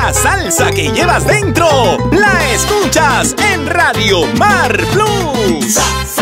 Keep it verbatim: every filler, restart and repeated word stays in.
La salsa que llevas dentro la escuchas en Radio Mar Plus.